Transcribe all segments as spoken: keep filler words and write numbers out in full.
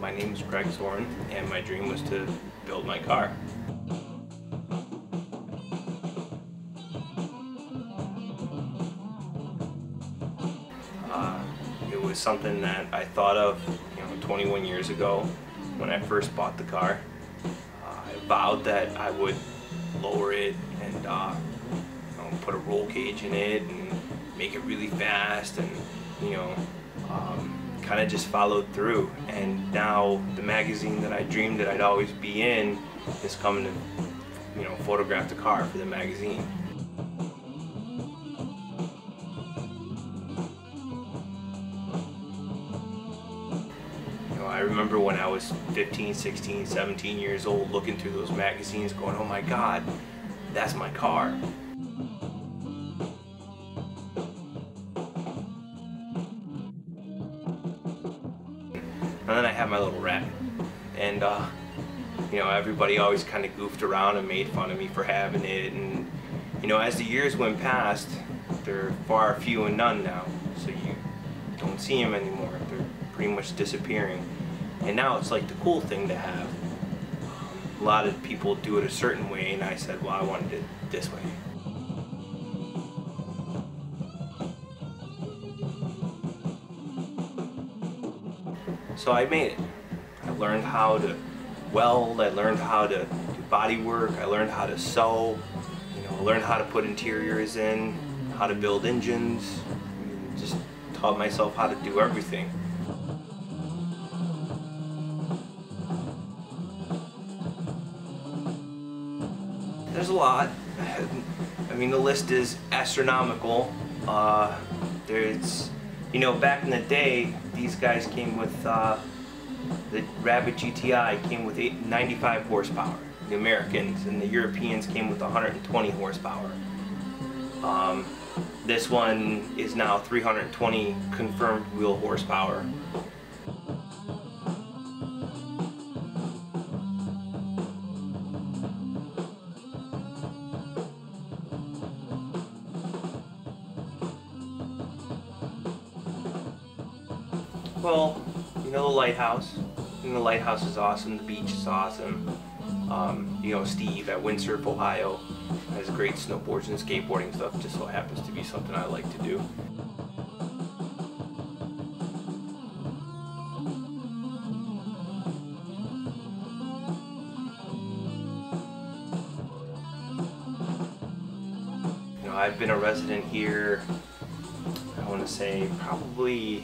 My name is Zorn, and my dream was to build my car. Uh, it was something that I thought of, you know, twenty-one years ago when I first bought the car. Uh, I vowed that I would lower it and uh, you know, put a roll cage in it and make it really fast, and you know, um, kind of just followed through. And now the magazine that I dreamed that I'd always be in is coming to, you know, photograph the car for the magazine. I remember when I was fifteen, sixteen, seventeen years old looking through those magazines going, oh my God, that's my car. And then I had my little rabbit. And uh, you know, everybody always kind of goofed around and made fun of me for having it. And you know, as the years went past, they're far few and none now. So you don't see them anymore. They're pretty much disappearing. And now it's like the cool thing to have. A lot of people do it a certain way, and I said, well, I wanted it this way. So I made it. I learned how to weld, I learned how to do body work, I learned how to sew, you know, I learned how to put interiors in, how to build engines, just taught myself how to do everything. There's a lot. I mean, the list is astronomical. Uh, there's, you know, back in the day, these guys came with, uh, the Rabbit G T I came with ninety-five horsepower, the Americans, and the Europeans came with one hundred twenty horsepower. Um, this one is now three hundred twenty confirmed wheel horsepower. Well, you know, the lighthouse. And the lighthouse is awesome. The beach is awesome. Um, you know, Steve at Windsurf, Ohio, has great snowboards and skateboarding stuff. Just so happens to be something I like to do. You know, I've been a resident here, I want to say, probably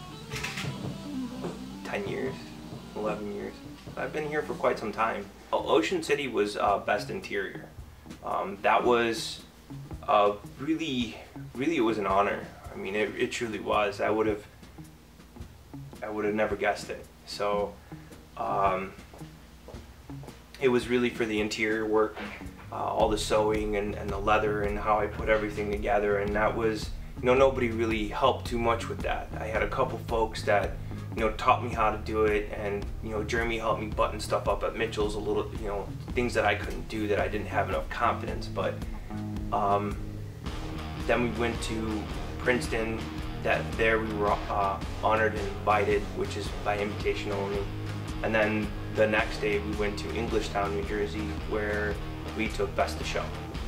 ten years, eleven years. I've been here for quite some time. Ocean City was uh, best interior. Um, that was uh, really, really, it was an honor. I mean, it, it truly was. I would have, I would have never guessed it. So, um, it was really for the interior work, uh, all the sewing and, and the leather and how I put everything together. And that was, you know, nobody really helped too much with that. I had a couple folks that, you know, taught me how to do it, and you know, Jeremy helped me button stuff up at Mitchell's a little, you know, things that I couldn't do that I didn't have enough confidence. But um, then we went to Princeton. That there we were uh, honored and invited, which is by invitation only. And then the next day we went to Englishtown, New Jersey, where we took Best of Show.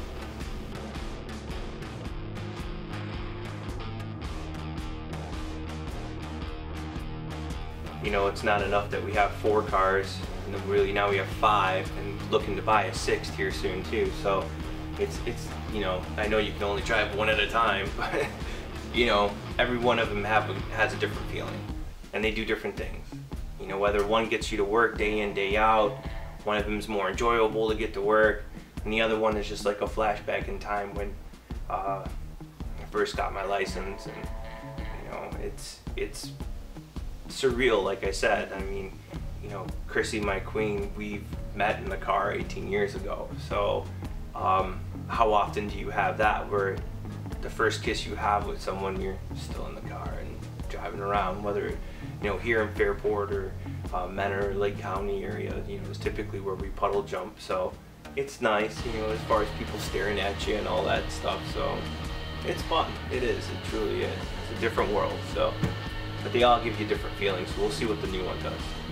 You know, it's not enough that we have four cars, and then really now we have five, and looking to buy a sixth here soon too. So it's, it's you know, I know you can only drive one at a time, but you know, every one of them have a, has a different feeling, and they do different things. You know, whether one gets you to work day in, day out, one of them is more enjoyable to get to work, and the other one is just like a flashback in time when uh, I first got my license, and you know, it's it's. surreal, like I said. I mean, you know, Chrissy, my queen, we've met in the car eighteen years ago. So um, how often do you have that where the first kiss you have with someone, you're still in the car and driving around, whether, you know, here in Fairport or uh, Menor, Lake County area, you know, is typically where we puddle jump. So it's nice, you know, as far as people staring at you and all that stuff. So it's fun. It is. It truly is. It's a different world. So. But they all give you different feelings, so we'll see what the new one does.